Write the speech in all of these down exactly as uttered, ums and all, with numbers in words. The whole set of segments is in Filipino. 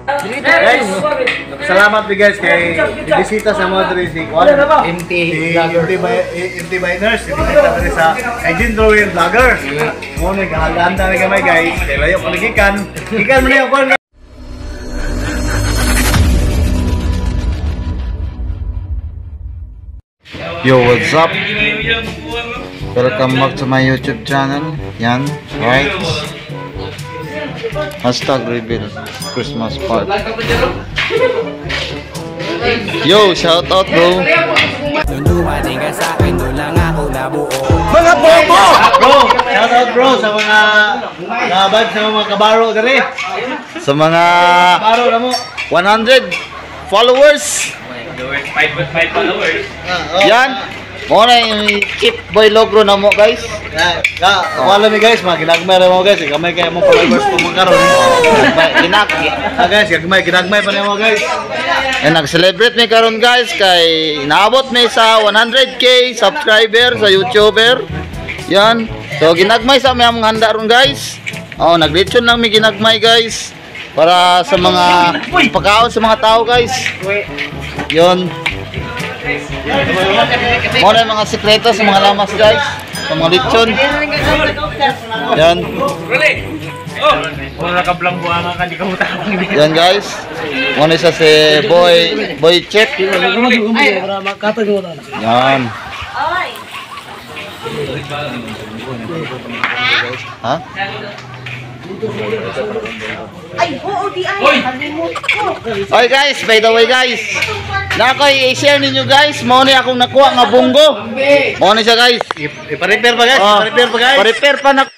Guys, salamat guys kay bisita sa mga diri si Juan. M T M T Biners, bisita diri sa kay Jindroil Vlogger. Mo ni kahalanda ni gamay guys. Kay layo ko gikan. Gikan mo ni Juan. Yo, what's up? Welcome back to my YouTube channel. Yan, right? Hashtag reveal Christmas party. Yo, shout out bro. Mga bobo! Bro, shout out bro sa mga nabad sa mga kabaro diri. Sa mga Kabaro na mo. one hundred followers. five point five followers. Yan. Mo na yung Chip Boy logo na mo guys. Ya, ya, wala mi guys, mga ginagmay ra mo guys, gamay kay mo followers po mo karon. Ginak. Ah guys, gamay ginagmay pa nimo guys. Eh nag-celebrate mi karon guys kay naabot mi sa one hundred K subscriber sa YouTuber. Yan. So ginagmay sa mi ang handa ron guys. Oh, nag-lechon lang mi ginagmay guys para sa mga pagkaon sa mga tao guys. Yon. Mo na mga sikreto sa mga lamas guys, sa mga lechon. Yan. Wala ka blang buanga ka, di ka mutapang din. Yan guys. Mo na sa si Boy Boy Chip. Yan. Ha? Ay, oo, di ay. Kalimut ko. Oy guys, by the way guys. Na ako i-share ninyo guys, mo ni akong nakuha nga bunggo. Mo ni siya guys. I-repair pa guys, Oh, i-repair pa guys. Pa-repair pa na.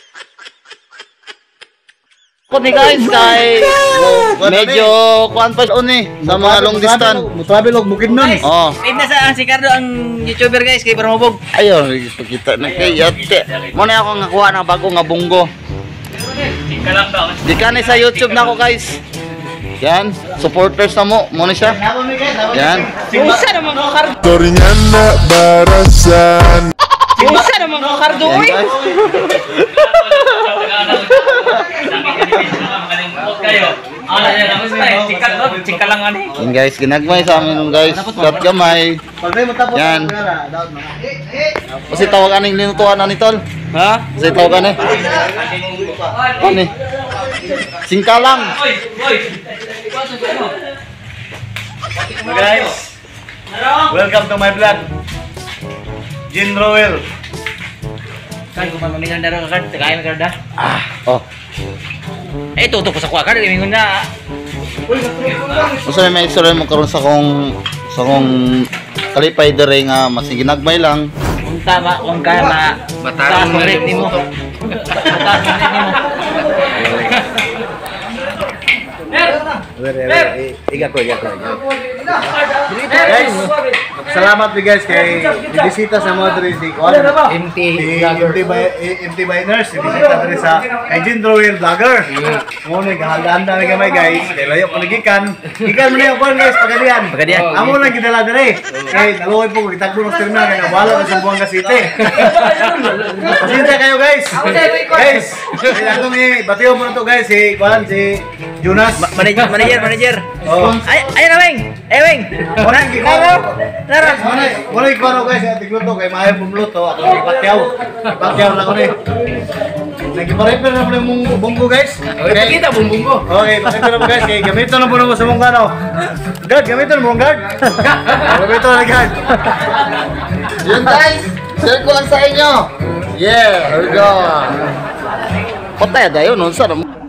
Ko ni guys kay medyo kuan pa ni sa mga long distance. Mo travel og bukid nun. Oh. Live na sa si Cardo ang YouTuber guys kay Barmobog. Ayun, kita na kay yate. Mo ni akong nakuha ng bago nga bunggo. Tingka lang daw. Di ka ni sa YouTube na ako guys. Yan, supporters na mo, mo ni siya. Yan. Usa naman ko Cardo. Toriñana Barasan. Usa naman ko Cardo Yan oy. guys. Tingka lang ani. Yan guys, ginagmay sa amin nung guys. Kat gamay. Pagay mo tapos Yan. daot mga. Kasi tawag aning linutuan na ni Tol. Ha? Kasi tawag ani. Ano ni? Singkalang. Boy, boy. Guys, welcome to my vlog. Jindroil. Kan ko man mingan daro ka Cardo, kaya Cardo. Ah, oh. Eh tutok ko sa kuha Cardo, mingon na. Usa may istorya mo karon sa kong sa kong kalipay dere nga masiginagmay lang. Unta ba kung ka ma bataas mo rate nimo. Bataas mo rate nimo. Iga ko, iga ko. Guys, salamat mi guys kay bisita sa mga diri si Juan. M T M T Biners, bisita diri sa kay Jindroil Vlogger. Mo ni kahalanda ni gamay guys, kay layo ko gikan. Gikan mo ni Juan guys, pagadian. Pagadian. Amo lang gidala diri. Kay naluoy po kitagbo sa terminal kay wala sa Buanga City. Pasensya kayo guys. Guys, kailangan mi batiyo mo na to guys si Juan si Jonas. Manager, manager, manager. Oh. Ay, ay na weng. Ay weng. Wala gi ko. Tara. Wala wala gi ko guys, tigluto kay maayo pumluto ako ni Pacquiao. Pacquiao na ko ni. Nagi-repair na po yung bunggo guys. Okay, kita bumbong ko. Okay, pakita na po guys. Okay, gamitin na po na mo sa mong gano. Guard, gamitin mo mong guard. Gamitin na guard. Yun guys, share ko lang sa inyo. Yeah, here we go. Patay dayon, unsa na mo?